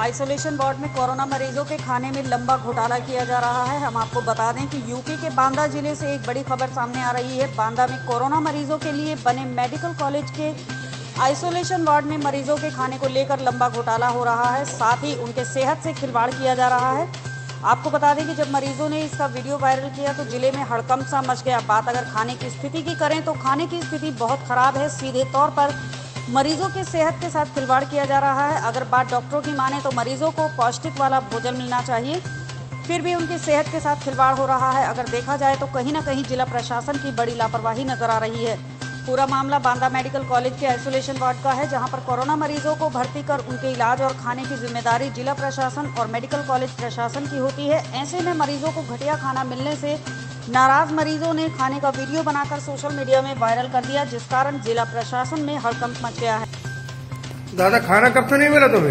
Isolation ward में corona मरीजों के खाने में लंबा घोटाला किया जा रहा है। हम आपको बता दें कि यूपी के बांदा जिले से एक बड़ी खबर सामने आ रही है। बांदा में कोरोना मरीजों के लिए बने मेडिकल कॉलेज के आइसोलेशन वार्ड में मरीजों के खाने को लेकर लंबा घोटाला हो रहा है, साथ ही उनके सेहत से खिलवाड़ किया जा रहा है। आपको बता दें कि जब मरीजों ने इसका वीडियो वायरल किया तो जिले में हड़कंप सा मच गया। बात अगर खाने की स्थिति की करें तो खाने की स्थिति बहुत ख़राब है। सीधे तौर पर मरीजों की सेहत के साथ खिलवाड़ किया जा रहा है। अगर बात डॉक्टरों की माने तो मरीजों को पौष्टिक वाला भोजन मिलना चाहिए, फिर भी उनकी सेहत के साथ खिलवाड़ हो रहा है। अगर देखा जाए तो कहीं ना कहीं जिला प्रशासन की बड़ी लापरवाही नजर आ रही है। पूरा मामला बांदा मेडिकल कॉलेज के आइसोलेशन वार्ड का है, जहां पर कोरोना मरीजों को भर्ती कर उनके इलाज और खाने की जिम्मेदारी जिला प्रशासन और मेडिकल कॉलेज प्रशासन की होती है। ऐसे में मरीजों को घटिया खाना मिलने से नाराज मरीजों ने खाने का वीडियो बनाकर सोशल मीडिया में वायरल कर दिया, जिस कारण जिला प्रशासन में हड़कंप मच गया है। दादा, खाना कब से नहीं मिला तुम्हें?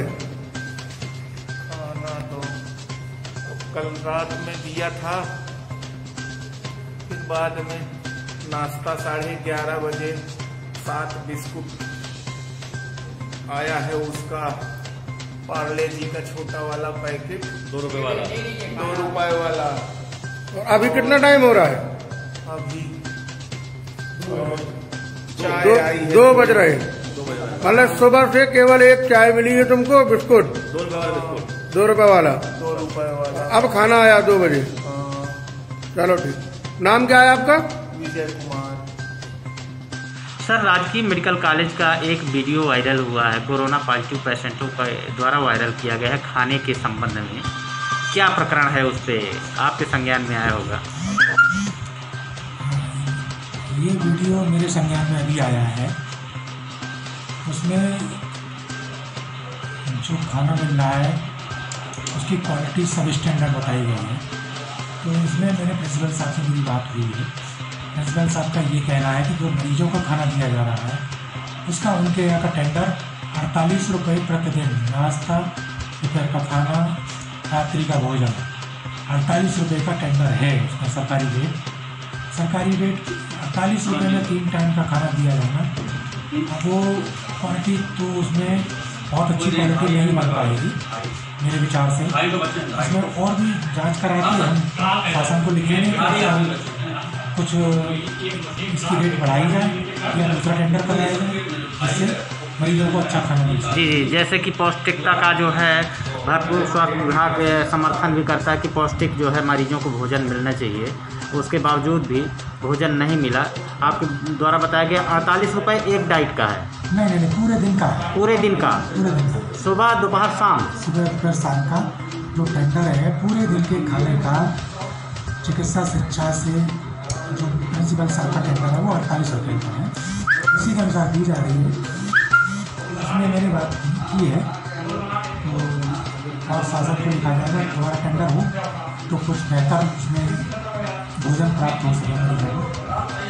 खाना तो कल रात में दिया था, फिर बाद में नाश्ता 11:30 बजे 7 बिस्कुट आया है, उसका पार्ले जी का छोटा वाला पैकेट 2 रुपए वाला 2 रुपए वाला। और अभी कितना टाइम हो रहा है? अभी दो बज रहे हैं। मतलब सुबह से केवल एक चाय मिली है तुमको, बिस्कुट 2 रुपए वाला बिस्कुट 2 रुपए वाला 2 रुपए वाला। अब खाना आया 2 बजे। चलो ठीक। नाम क्या है आपका? विजय कुमार। सर, राजकीय मेडिकल कॉलेज का एक वीडियो वायरल हुआ है, कोरोना पॉजिटिव पेशेंटों का द्वारा वायरल किया गया है खाने के संबंध में। क्या प्रकरण है, उस पर आपके संज्ञान में आया होगा? ये वीडियो मेरे संज्ञान में अभी आया है। उसमें जो खाना मिल रहा है उसकी क्वालिटी सब स्टैंडर्ड बताई गई है। तो इसमें मेरे प्रिंसिपल साहब से मेरी बात हुई है। प्रिंसिपल साहब का ये कहना है कि जो मरीजों को खाना दिया जा रहा है उसका उनके यहाँ का टेंडर 48 रुपये प्रतिदिन, नाश्ता, दोपहर का खाना, रात्रि का भोजन 48 रुपये का टेंडर है। उसका सरकारी रेट 48 रुपये में 3 टाइम का खाना दिया जाना। अब वो क्वालिटी तो उसमें बहुत अच्छी क्वालिटी नहीं बन पाएगी मेरे विचार से। इसमें और भी जांच करा के हम शासन को लिखेंगे कि कुछ इसकी रेट बढ़ाई जाए या दूसरा टेंडर कराया जाए, जिससे मरीजों को अच्छा खाना मिल सके। जी, जैसे कि पौष्टिकता का जो है भरपूर स्वास्थ्य विभाग समर्थन भी करता है कि पौष्टिक जो है मरीजों को भोजन मिलना चाहिए, उसके बावजूद भी भोजन नहीं मिला। आपके द्वारा बताया गया 48 रुपये एक डाइट का है। नहीं, पूरे दिन का है। पूरे दिन का सुबह दोपहर शाम? सुबह दोपहर शाम का जो टेंडर है पूरे दिन के खाने का चिकित्सा शिक्षा से जो प्रिंसिपल साहब का टेंडर है वो 48 रुपये का है। इसी के अनुसार दी जा रही है। उसमें मैंने बात की है तो और शासन को लिखा जाएगा दोबारा टेंडर हो तो कुछ बेहतर उसमें भोजन प्राप्त हो सके मरीजों को।